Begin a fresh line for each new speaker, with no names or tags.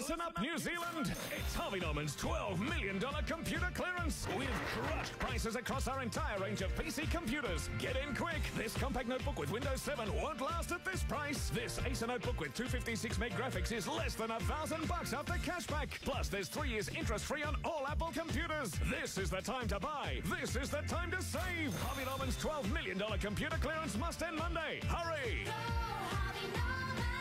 Listen up, New Zealand. It's Harvey Norman's $12 million computer clearance. We've crushed prices across our entire range of PC computers. Get in quick. This compact notebook with Windows 7 won't last at this price. This Acer notebook with 256 meg graphics is less than $1,000 after cashback. Plus, there's 3 years interest-free on all Apple computers. This is the time to buy. This is the time to save. Harvey Norman's $12 million computer clearance must end Monday. Hurry!
Go, Harvey Norman.